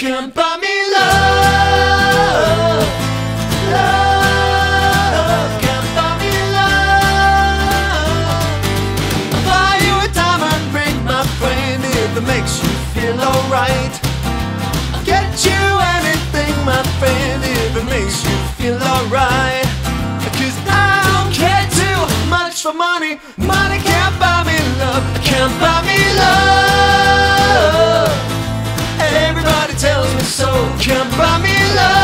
can't buy me love. Love can't buy me love. I'll buy you a diamond ring, my friend, if it makes you feel alright. I'll get you anything, my friend, if it makes you feel alright. 'Cause I don't care too much for money. Money can't buy me love. Can't buy me love. Everybody tells me so. Can't buy me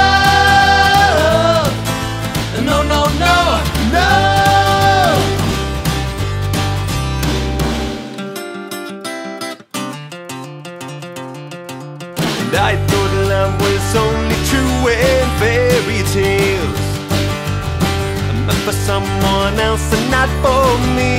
love. No, no, no, no. And I thought love was only true in fairy tales, meant for someone else and not for me.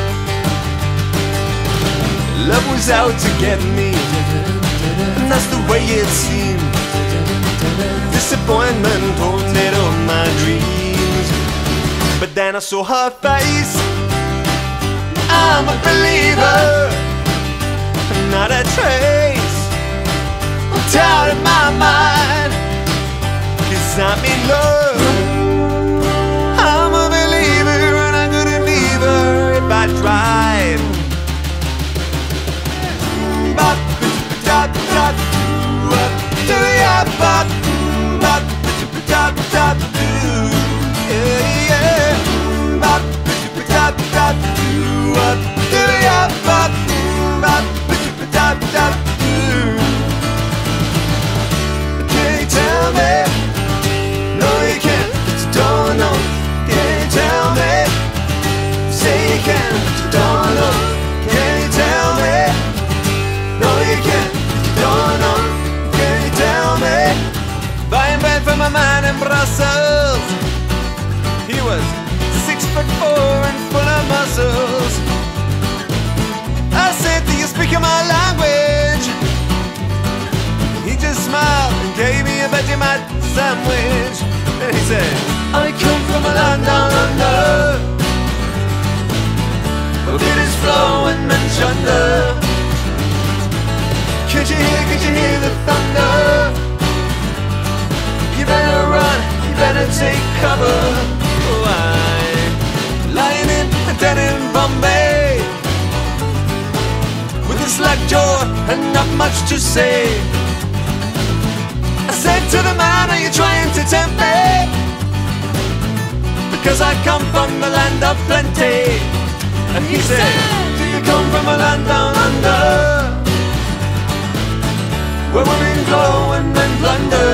Love was out to get me, and that's the way it seemed. Disappointment haunted all my dreams. But then I saw her face. I'm a believer, not a trace of doubt in my mind. 'Cause I'm in love. I'm a believer, and I couldn't leave her if I tried. Can you tell me? No, you can't, but you don't know. Can you tell me? Say you can, but you don't know. Can you tell me? No, you can't, but you don't know. Can you tell me? Buying bed for my man in Brussels. He was 6'4" and full of muscles. I said, do you speak my language? He just smiled and gave me a Vegemite sandwich. And he said, I come from a land down under, where bitters flow and men chunder. Could you hear the thunder? You better run, you better take cover. Why? Lying in a den in Bombay, with a slack jaw and not much to say. I said to the man, are you trying to tempt me? Because I come from the land of plenty. And he said, do you come from a land down under, where women glow and men plunder?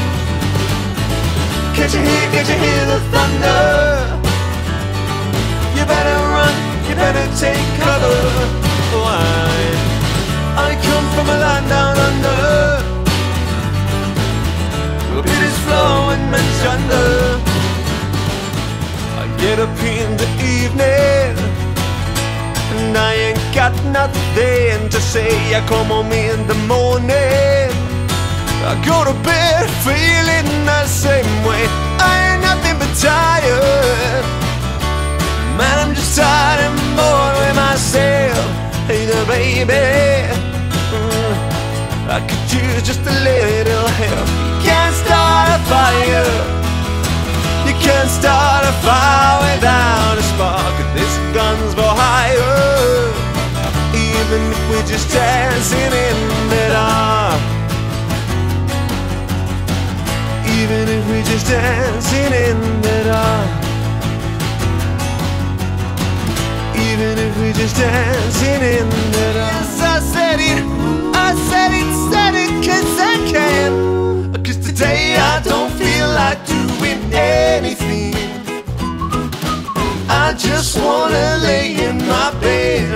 Can't you hear the thunder? You better run, you better take cover. Why? I come from a land down under, where bitters flow and men chunder. I get up in the evening, and I ain't got nothing to say. I come home in the morning, I go to bed feeling the same way. I ain't nothing but tired. Man, I'm just tired and bored with myself. Hey there, baby, I could use just a little help. Can't start a fire, you can't start a fire without a spark. This gun's for hire, even if we're just dancing in the dark. Even if we're just dancing in the dark. Even if we're just dancing in the dark. Yes, I said it, cause I can. 'Cause today I don't feel like doing anything. I just wanna lay in my bed.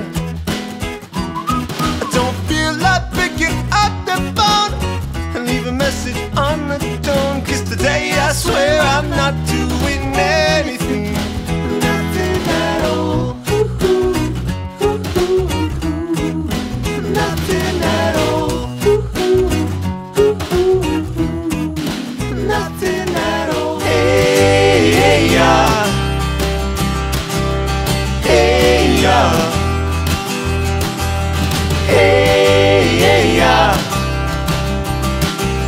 I don't feel like picking up the phone and leave a message on the tone. 'Cause today I swear I'm not doing anything. Nothing at all. Nothing at all. Nothing at all. Hey, hey, yeah. Hey, yeah. Hey, hey, yeah.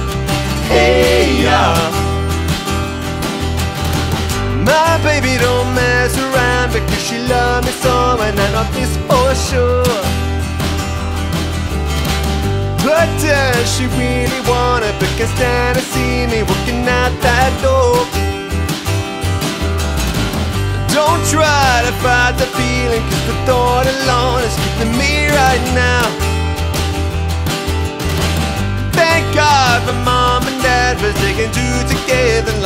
Baby, don't mess around, because she loved me so, and I know this for sure. But does she really want it? Because stand to see me walking out that door. Don't try to fight the feeling, cause the thought alone is keeping me right now. Thank God for Mom and Dad for sticking two together